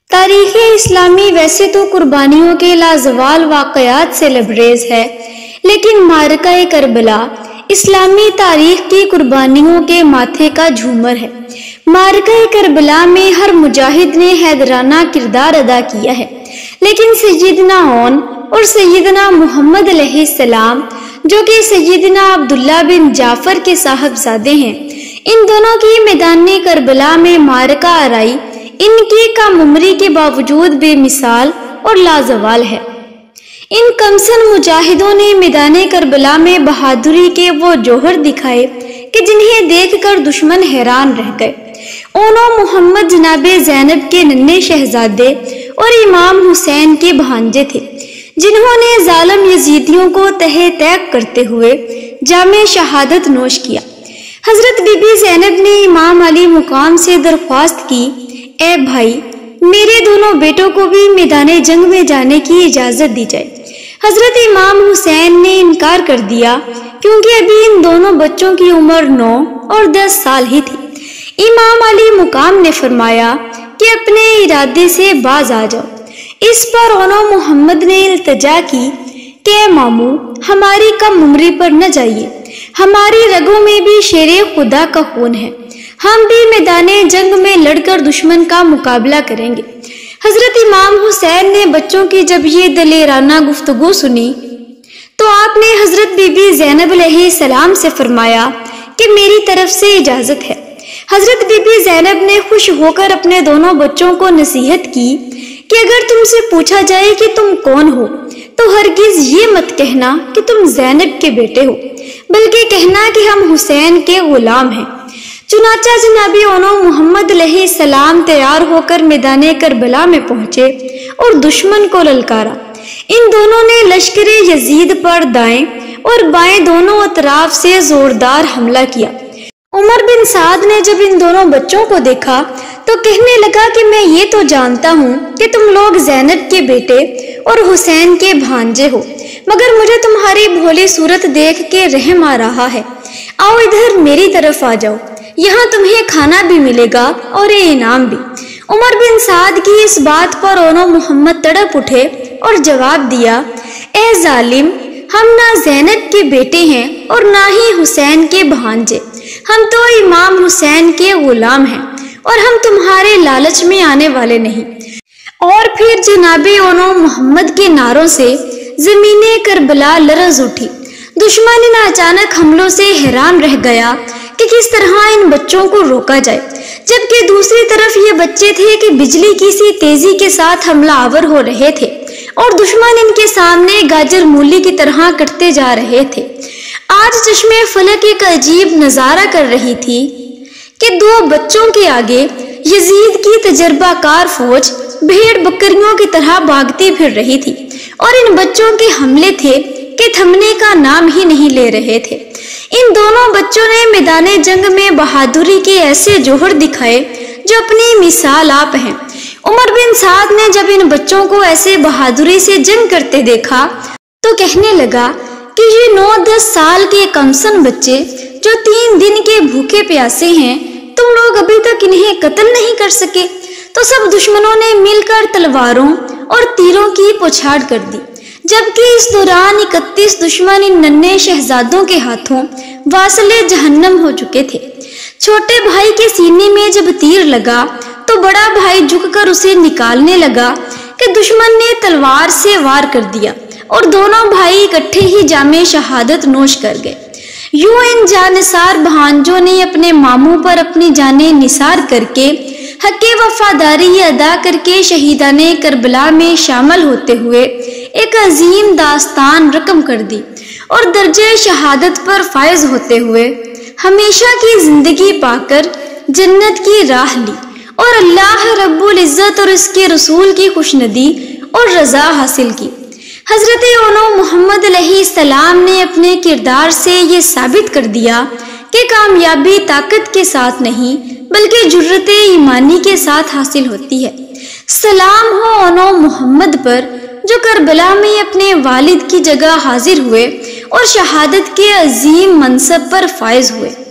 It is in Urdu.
تاریخ اسلامی ویسے تو قربانیوں کے لازوال واقعات سے لبریز ہے، لیکن معرکہ کربلا اسلامی تاریخ کی قربانیوں کے ماتھے کا جھومر ہے۔ معرکہ کربلا میں ہر مجاہد نے حیدرانہ کردار ادا کیا ہے، لیکن سیدنا اون اور سیدنا محمد علیہ السلام جو کہ سیدنا عبداللہ بن جعفر کے صاحبزادے ہیں، ان دونوں کی میدان کربلا میں معرکہ آرائی ان کی کم عمری کے باوجود بے مثال اور لازوال ہے۔ ان کمسن مجاہدوں نے میدان کربلا میں بہادری کے وہ جوہر دکھائے کہ جنہیں دیکھ کر دشمن حیران رہ گئے۔ اونوں محمد جناب زینب کے ننھے شہزادے اور امام حسین کے بھانجے تھے، جنہوں نے ظالم یزیدیوں کو تہہ تیگ کرتے ہوئے جام شہادت نوش کیا۔ حضرت بی بی زینب نے امام علی مقام سے درخواست کی، اے بھائی، میرے دونوں بیٹوں کو بھی میدان جنگ میں جانے کی اجازت دی جائے۔ حضرت امام حسین نے انکار کر دیا، کیونکہ ابھی ان دونوں بچوں کی عمر 9 اور 10 سال ہی تھی۔ امام علی مقام نے فرمایا کہ اپنے ارادے سے باز آ جاؤ۔ اس پر اونوں محمد نے التجا کی کہ اے ماموں، ہماری کم عمری پر نہ جائیے، ہماری رگوں میں بھی شیر خدا کا خون ہے، ہم بھی میدان جنگ میں لڑ کر دشمن کا مقابلہ کریں گے۔ حضرت امام حسین نے بچوں کی جب یہ دلیرانہ گفتگو سنی تو آپ نے حضرت بی بی زینب علیہ السلام سے فرمایا کہ میری طرف سے اجازت ہے۔ حضرت بی بی زینب نے خوش ہو کر اپنے دونوں بچوں کو نصیحت کی کہ اگر تم سے پوچھا جائے کہ تم کون ہو تو ہرگز یہ مت کہنا کہ تم زینب کے بیٹے ہو، بلکہ کہنا کہ ہم حسین کے غلام ہیں۔ چنانچہ جناب اونوں محمد علیہ السلام تیار ہو کر میدان کربلا میں پہنچے اور دشمن کو للکارا۔ ان دونوں نے لشکر یزید پر دائیں اور بائیں دونوں اطراف سے زوردار حملہ کیا۔ عمر بن سعد نے جب ان دونوں بچوں کو دیکھا تو کہنے لگا کہ میں یہ تو جانتا ہوں کہ تم لوگ زینب کے بیٹے اور حسین کے بھانجے ہو، مگر مجھے تمہاری بھولی صورت دیکھ کے رحم آ رہا ہے۔ آؤ ادھر میری طرف آ جاؤ، یہاں تمہیں کھانا بھی ملے گا اور انعام بھی۔ عمر بن سعد کی اس بات پر اونوں محمد تڑپ اٹھے اور جواب دیا، اے ظالم، ہم نہ زینب کے بیٹے ہیں اور نہ ہی حسین کے بھانجے، ہم تو امام حسین کے غلام ہیں اور ہم تمہارے لالچ میں آنے والے نہیں۔ اور پھر جناب اونوں محمد کے نعروں سے زمین کربلا لرز اٹھی۔ دشمن ان اچانک حملوں سے حیران رہ گیا کہ کس طرح ان بچوں کو روکا جائے، جبکہ دوسری طرف یہ بچے تھے کہ بجلی کی سی تیزی کے ساتھ حملہ آور ہو رہے تھے اور دشمن ان کے سامنے گاجر مولی کی طرح کٹتے جا رہے تھے۔ آج چشمے فلک ایک عجیب نظارہ کر رہی تھی کہ دو بچوں کے آگے یزید کی تجربہ کار فوج بھیڑ بکریوں کی طرح بھاگتی پھر رہی تھی، اور ان بچوں کے حملے تھے کہ تھمنے کا نام ہی نہیں لے رہے تھے۔ ان دونوں بچوں نے میدان جنگ میں بہادری کے ایسے جوہر دکھائے جو اپنی مثال آپ ہیں۔ عمر بن سعد نے جب ان بچوں کو ایسے بہادری سے جنگ کرتے دیکھا تو کہنے لگا کہ یہ 9-10 سال کے کمسن بچے جو 3 دن کے بھوکے پیاسے ہیں، تم لوگ ابھی تک انہیں قتل نہیں کر سکے۔ تو سب دشمنوں نے مل کر تلواروں اور تیروں کی پوچھاڑ کر دی، جبکہ اس دوران 31 دشمن ان ننھے شہزادوں کے ہاتھوں واصل جہنم ہو چکے تھے۔ چھوٹے بھائی کے سینے میں جب تیر لگا تو بڑا بھائی جھک کر اسے نکالنے لگا کہ دشمن نے تلوار سے وار کر دیا اور دونوں بھائی اکٹھے ہی جام شہادت نوش کر گئے۔ یوں ان جانثار بھانجوں نے اپنے ماموں پر اپنی جانیں نثار کر کے حق وفاداری ادا کر کے شہیدان کربلا میں شامل ہوتے ہوئے ایک عظیم داستان رقم کر دی اور درجہ شہادت پر فائز ہوتے ہوئے ہمیشہ کی زندگی پا کر جنت کی راہ لی اور اللہ رب العزت اور اس کے رسول کی خوشندی اور رضا حاصل کی۔ حضرت اونوں محمد علیہ السلام نے اپنے کردار سے یہ ثابت کر دیا کہ کامیابی طاقت کے ساتھ نہیں بلکہ جرت ایمانی کے ساتھ حاصل ہوتی ہے۔ سلام ہو اونوں محمد پر جو کربلا میں اپنے والد کی جگہ حاضر ہوئے اور شہادت کے عظیم منصب پر فائز ہوئے۔